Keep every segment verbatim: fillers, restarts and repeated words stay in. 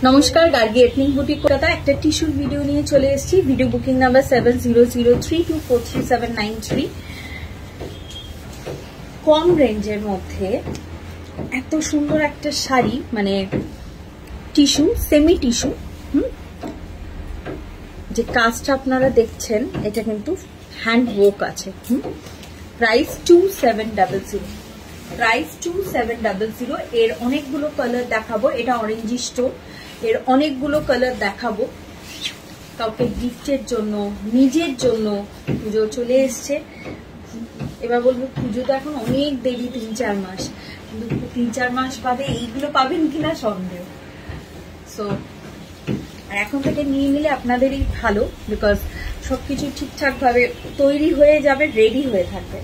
নমস্কার, Gargi ethnic boutique Kolkata একটা টিস্যুর ভিডিও নিয়ে চলে এসেছি। Video booking number seven zero zero three two four three seven nine three. কম রেঞ্জের মধ্যে এত সুন্দর একটা শাড়ি, মানে টিস্যু, সেমি টিস্যু, হুম যে কাজটা আপনারা দেখছেন এটা কিন্তু হ্যান্ড ওয়ার্ক আছে। Hmm price two seven double zero price two seven double zero. এর অনেকগুলো কালার দেখাবো। এটা অরেঞ্জি স্টোন, এর অনেকগুলো কালার দেখাবো। কাউকে গিফটের জন্য, নিজের জন্য। পুজো চলে এসছে, এবার বলবো পুজো তো এখন অনেক দেরি, তিন চার মাস, কিন্তু তিন চার মাস বাদে এইগুলো পাবেন কিনা সন্দেহ। সো এখন থেকে নিয়ে নিলে আপনাদেরই ভালো, বিকজ সবকিছু ঠিকঠাক ভাবে তৈরি হয়ে যাবে, রেডি হয়ে থাকবে।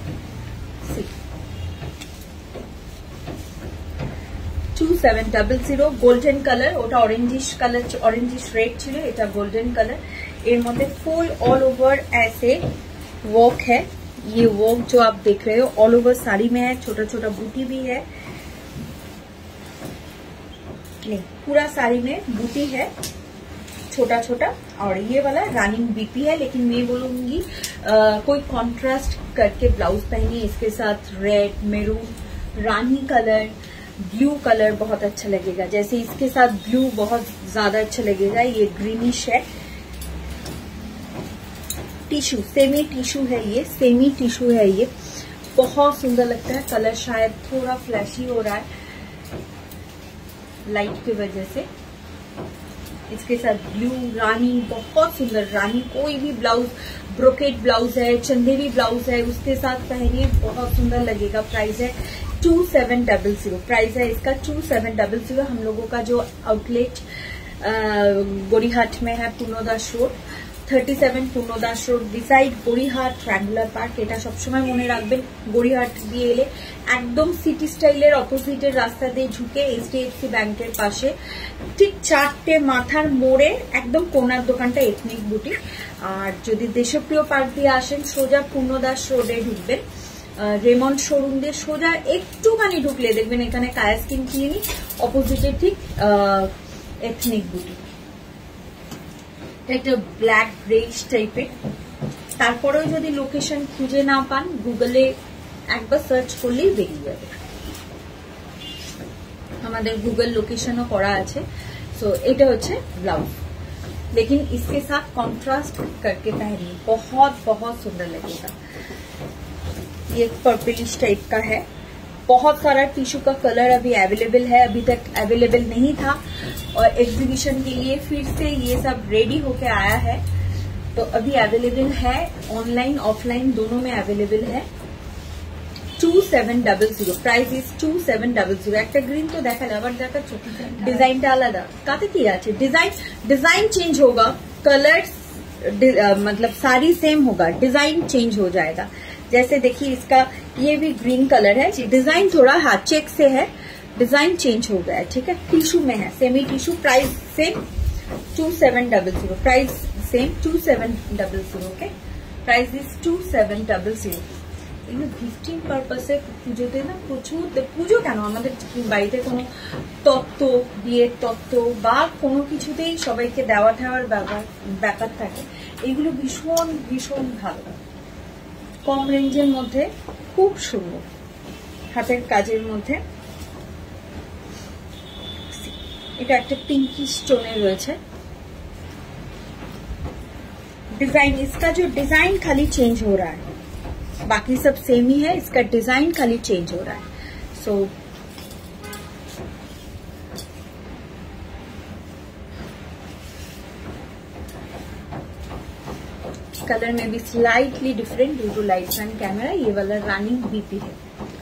Two seven double zero golden colour, ওটা ऑरेंजिश कलर, ऑरेंजिश रेड ছিল, এটা गोल्डन कलर। এর মধ্যে ফুল ऑल ओवर ऐसे वर्क है। ये वर्क जो आप देख रहे हो ऑल ओवर साड़ी में है, छोटा छोटा बूटी भी है। नहीं, पूरा साड़ी में बूटी है छोटा छोटा। और ये वाला रनिंग बीपी है, लेकिन मैं बोलूंगी आ, कोई कॉन्ट्रास्ट करके ब्लाउज पहनिए इसके साथ। रेड, मेरून, रानी कलर, ब्लू कलर बहुत अच्छा लगेगा। जैसे इसके साथ ब्लू बहुत ज्यादा अच्छा लगेगा। ये ग्रीनिश है, टिश्यू, सेमी टिश्यू है, ये सेमी टिश्यू है। ये बहुत सुंदर लगता है। कलर शायद थोड़ा फ्लैशी हो रहा है लाइट की वजह से। इसके साथ ब्लू, रानी, बहुत सुंदर रानी। कोई भी ब्लाउज, ब्रोकेट ब्लाउज है, चंदेरी ब्लाउज है, उसके साथ पहनिए, बहुत सुंदर लगेगा। प्राइस है two seven double zero price है इसका टू सेवन डबल जीरो। हम लोगों का जो आउटलेट गड़ीहाट में है, Purnadas road thirty seven Purnadas road beside Gariahat triangular park. এটা সবসময় মনে রাখবেন, গড়িহাট দিয়ে এলে একদম সিটি স্টাইলের অপোজিটের রাস্তা দিয়ে ঢুকে এইচডিএফসি ব্যাংকের পাশে ঠিক চারটে মাথার মোড়ে একদম কোনার দোকানটা এথনিক বুটিক। আর যদি দেশপ্রিয় পার্ক দিয়ে আসেন, সোজা পূর্ণদাস রোডে ঢুকবেন, রেমন্ড শোরুম দিয়ে সোজা একটুখানি ঢুকলে দেখবেন এখানে কায়া স্কিন ক্লিনিক, অপোজিটে ঠিক এথনিক বুটিক। একটা ব্ল্যাক গ্রেইশ টাইপের। তারপরেও যদি লোকেশন খুঁজে না পান, গুগলে একবার সার্চ করলেই বেরিয়ে যাবে। আমাদের গুগল লোকেশনও করা আছে। সো এটা হচ্ছে ব্লাউজ, लेकिन इसके साथ कॉन्ट्रास्ट करके पहनिए, बहुत बहुत सुंदर लगेगा। ये पर्पलिश टाइप का है। बहुत सारा टिश्यू का कलर अभी अवेलेबल है, अभी तक अवेलेबल नहीं था, और एग्जीबिशन के लिए फिर से ये सब रेडी होके आया है। तो अभी अवेलेबल है, ऑनलाइन ऑफलाइन दोनों में अवेलेबल है। Two seven double zero price is two seven double zero. एक ग्रीन तो देखा আবার দেখাচ্ছ, ডিজাইনটা আলাদা। কাতে কি আছে, डिजाइन डिजाइन चेंज होगा, कलर मतलब सारी सेम होगा, डिजाइन चेंज हो जाएगा। जैसे देखिए इसका ये भी ग्रीन कलर है, डिजाइन थोड़ा हाँ चेक से है, डिजाइन चेंज हो गया है। ठीक है, टिश्यू में है, semi tissue. Price same two seven double zero price same two seven double zero okay. Price is two seven double zero. এগুলো গিফটিং পারপাসে পুজোতে না প্রচুর, পুজো কেন আমাদের বাড়িতে কোনো তত্ত্ব, বিয়ের তত্ত্ব বা কোনো কিছুতেই সবাইকে দেওয়া ঠেওয়ার ব্যাপার ব্যাপার থাকে। এগুলো ভীষণ ভীষণ ভালো, কম রেঞ্জের মধ্যে খুব সুন্দর, হাতের কাজের মধ্যে। এটা একটা पिंकी स्टोने রয়েছে। डिजाइन, इसका जो डिजाइन खाली चेंज हो रहा है, बाकी सब सेम ही है, इसका डिजाइन खाली चेंज हो रहा है। सो so, कलर में भी slightly different due to light and camera. ये वाला रनिंग बीपी है।